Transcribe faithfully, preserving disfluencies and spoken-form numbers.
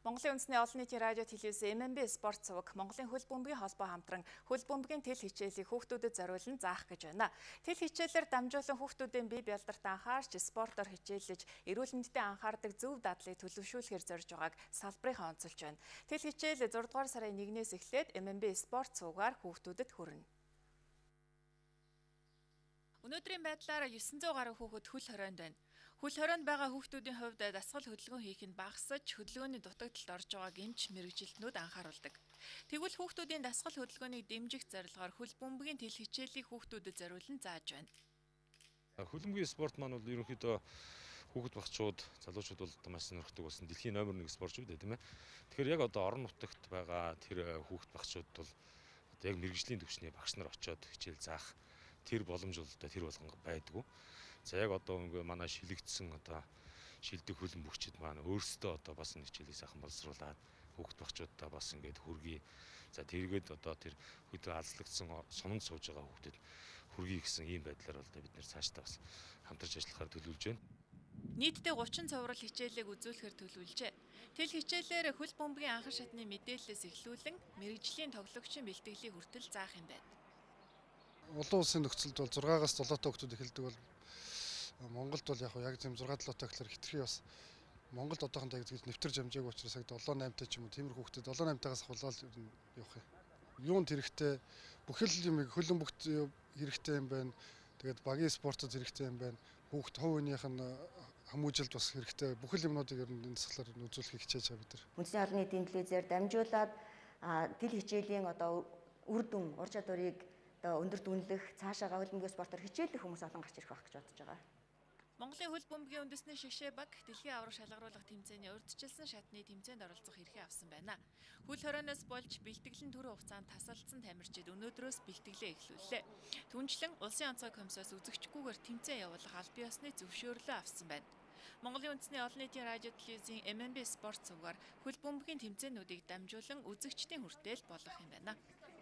Монголын үндэсний олон нийтийн радио телевизийн эм эм би спорт цуваг Монголын хөл бөмбөгийн холбоо хамтран хөл бөмбөгийн тэл хичээлийг хүүхдүүдэд зориулан заах гэж байна. Тэл хичээлээр дамжуулан хүүхдүүдийн бие бялдарт анхаарч спортоор хичээллэж эрүүл мэндэд анхаардаг зөв дадлыг төлөвшүүлэхээр зорж байгааг салбарынхаа онцолж байна. Тэл хичээл зургаадугаар сарын нэгнээс эхлээд эм эм би спорт цувгаар хүүхдүүдэд хүрнэ. Өнөөдрийн байдлаар есөн зуун гаруй хүүхэд хөл хорионд байна. Хөл хорионд байгаа хүүхдүүдийн хувьд дасгал хөдөлгөөн хийх нь багасж, хөдөлгөөний дутагдалд орж байгааг эмч мэргэжилтнүүд анхааруулдаг. Тэгвэл хүүхдүүдийн дасгал хөдөлгөөнийг дэмжих зорилгоор хөл бөмбөгийн тэл хичээлийг хүүхдүүдэд зориулан зааж байна. Хөл бөмбөгийн спорт маань бол ерөнхийдөө хүүхэд багчууд, залуучууд бол маш сонирхдаг болсон дэлхийн номер нэг спорт шүү дээ, тийм ээ. Тэгэхээр яг одоо орон нутагт байгаа тэр хүүхэд багчууд бол одоо яг мэргэжлийн түвшний багш нар очиод хичээл заах тэр боломж бол одоо тэр болгон байдгүй. За яг одоо ингээ манай шилэгдсэн одоо шилдэг хөлн бөхчд маань өөрсдөө одоо бас нэг хичээлийг сайхан боловсруулад хүүхэд багчуудаа бас ингээд хүргэе. За тэргээд одоо тэр хөдөө алслагдсан суманд сууж байгаа хүүхдэд хүргэе гэсэн ийм байдлаар бол бид нэр цаашдаа бас хамтарч ажиллахаар төлөвлөж байна. Нийтдээ гучин цовруул хичээлийг үзүүлэхээр төлөвлөжээ. Тэл хичээлээр хөл бөмбөгийн анхан шатны мэдээлэлээс эхлүүлэн мэргэжлийн тоглогчийн бэлтгэлийг хүртэл заах юм байна. Олон улсын нөхцөлд бол зургаагаас долоотой хүүхдүүд эхэлдэг бол Монголд бол яг яг тийм зургаа долоотой гэхэлэр хитрхи бас Монголд одоохондоо гэж нэвтэрж амжаагүй учраас яг долоо наймтай ч юм уу тиймэрхүү хүүхдүүд долоо наймтайгаас хулаад явах юм. Юунд хэрэгтэй бүхэл юм хөлөн бүгд хэрэгтэй юм байна. Тэгээд багийн спортод хэрэгтэй юм байна. Хүүхд хувь хүнийх нь хүмүүжилд бас хэрэгтэй. Бүхэл юмнуудыг ер нь энэ заслаар үзүүлэхийг хичээж байгаа бид нар. Үндэсний орны эдийн телевизээр дамжуулаад тэл хичээлийн одоо үр дүн, ур чадварыг өндөр дүнлэх, цаашаага хөл бөмбөгийн спортоор хичээлэх хүмүүс олон гарч ирэх байх гэж бодож байгаа. Монголын хөл бөмбөгийн үндэсний шигшээ баг дэлхийн аврах шалгаруулах тэмцээний урьдчилсан шатны тэмцээнд оролцох эрхээ авсан байна. Хөл хорионоос болж бэлтгэл нь түрүү хугацаанд тасалдсан тамирчид өнөөдрөөс бэлтгэлээ эхлүүллээ. Түүнчлэн улсын онцгой комиссоос үзэгчгүйгээр тэмцээн явуулах аль бие усны зөвшөөрлөө авсан байна. Монголын үндэсний олон нийтийн радио телевизийн эм эм би спорт цувгаар хөл бөмбөгийн тэмцээнүүдийг дамжуулан үзэгчдийн хүртэл болгох юм байна.